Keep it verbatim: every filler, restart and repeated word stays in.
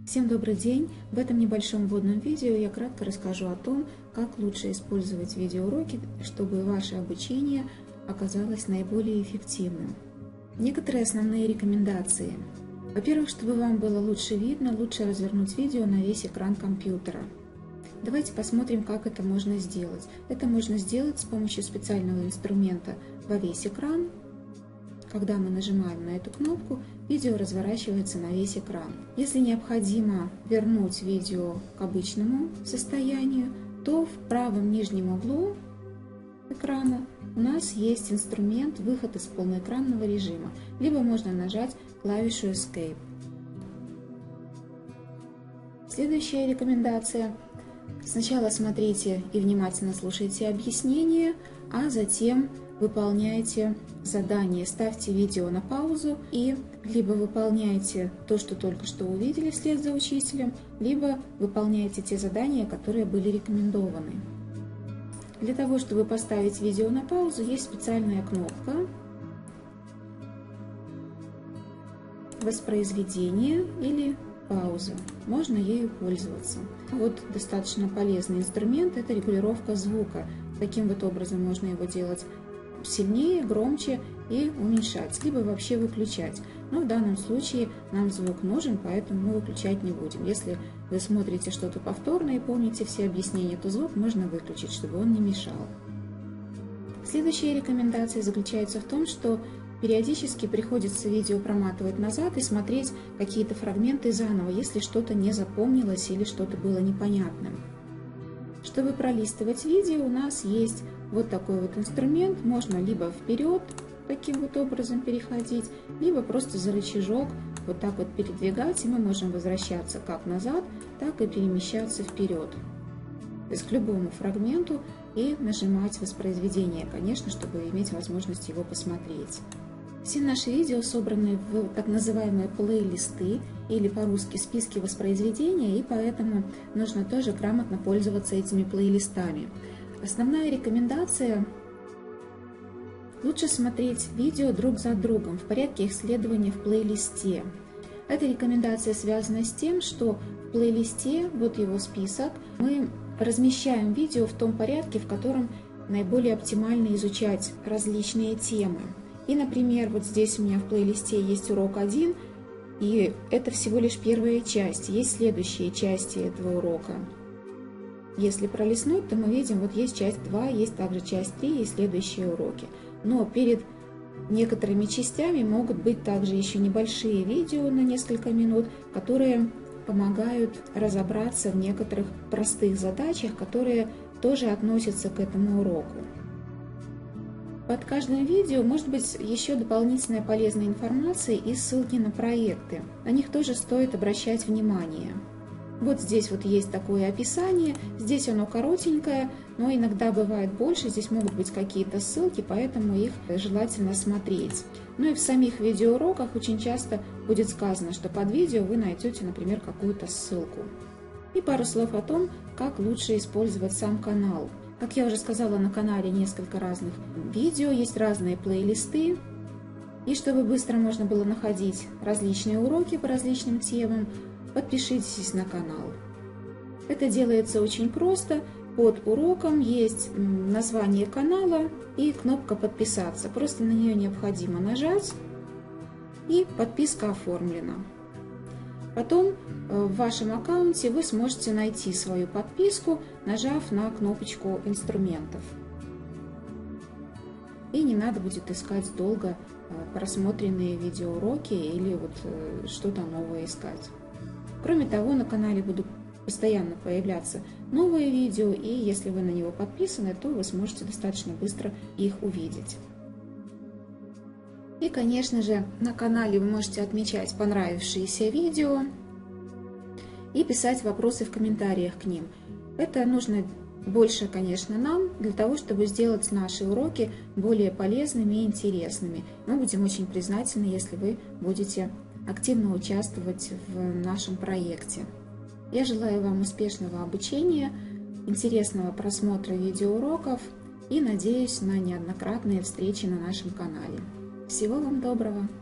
Всем добрый день! В этом небольшом вводном видео я кратко расскажу о том, как лучше использовать видеоуроки, чтобы ваше обучение оказалось наиболее эффективным. Некоторые основные рекомендации. Во-первых, чтобы вам было лучше видно, лучше развернуть видео на весь экран компьютера. Давайте посмотрим, как это можно сделать. Это можно сделать с помощью специального инструмента во весь экран. Когда мы нажимаем на эту кнопку, видео разворачивается на весь экран. Если необходимо вернуть видео к обычному состоянию, то в правом нижнем углу экрана у нас есть инструмент «Выход из полноэкранного режима», либо можно нажать клавишу Escape. Следующая рекомендация. Сначала смотрите и внимательно слушайте объяснения, а затем выполняйте задание, ставьте видео на паузу и либо выполняйте то, что только что увидели вслед за учителем, либо выполняйте те задания, которые были рекомендованы. Для того, чтобы поставить видео на паузу, есть специальная кнопка «Воспроизведение» или «Пауза». Можно ею пользоваться. Вот достаточно полезный инструмент – это регулировка звука. Таким вот образом можно его делать сильнее, громче и уменьшать, либо вообще выключать. Но в данном случае нам звук нужен, поэтому мы выключать не будем. Если вы смотрите что-то повторно и помните все объяснения, то звук можно выключить, чтобы он не мешал. Следующая рекомендация заключается в том, что периодически приходится видео проматывать назад и смотреть какие-то фрагменты заново, если что-то не запомнилось или что-то было непонятным. Чтобы пролистывать видео, у нас есть вот такой вот инструмент. Можно либо вперед таким вот образом переходить, либо просто за рычажок вот так вот передвигать, и мы можем возвращаться как назад, так и перемещаться вперед. То есть к любому фрагменту и нажимать воспроизведение, конечно, чтобы иметь возможность его посмотреть. Все наши видео собраны в так называемые плейлисты, или по-русски списки воспроизведения, и поэтому нужно тоже грамотно пользоваться этими плейлистами. Основная рекомендация – лучше смотреть видео друг за другом в порядке их следования в плейлисте. Эта рекомендация связана с тем, что в плейлисте, вот его список, мы размещаем видео в том порядке, в котором наиболее оптимально изучать различные темы. И, например, вот здесь у меня в плейлисте есть урок один, и это всего лишь первая часть. Есть следующие части этого урока. Если пролистнуть, то мы видим, вот есть часть два, есть также часть три и следующие уроки. Но перед некоторыми частями могут быть также еще небольшие видео на несколько минут, которые помогают разобраться в некоторых простых задачах, которые тоже относятся к этому уроку. Под каждым видео может быть еще дополнительная полезная информация и ссылки на проекты. На них тоже стоит обращать внимание. Вот здесь вот есть такое описание, здесь оно коротенькое, но иногда бывает больше, здесь могут быть какие-то ссылки, поэтому их желательно смотреть. Ну и в самих видеоуроках очень часто будет сказано, что под видео вы найдете, например, какую-то ссылку. И пару слов о том, как лучше использовать сам канал. Как я уже сказала, на канале несколько разных видео, есть разные плейлисты. И чтобы быстро можно было находить различные уроки по различным темам, подпишитесь на канал. Это делается очень просто. Под уроком есть название канала и кнопка «Подписаться». Просто на нее необходимо нажать, и подписка оформлена. Потом в вашем аккаунте вы сможете найти свою подписку, нажав на кнопочку инструментов. И не надо будет искать долго просмотренные видеоуроки или вот что-то новое искать. Кроме того, на канале будут постоянно появляться новые видео, и если вы на него подписаны, то вы сможете достаточно быстро их увидеть. И, конечно же, на канале вы можете отмечать понравившиеся видео и писать вопросы в комментариях к ним. Это нужно больше, конечно, нам, для того, чтобы сделать наши уроки более полезными и интересными. Мы будем очень признательны, если вы будете активно участвовать в нашем проекте. Я желаю вам успешного обучения, интересного просмотра видеоуроков и надеюсь на неоднократные встречи на нашем канале. Всего вам доброго!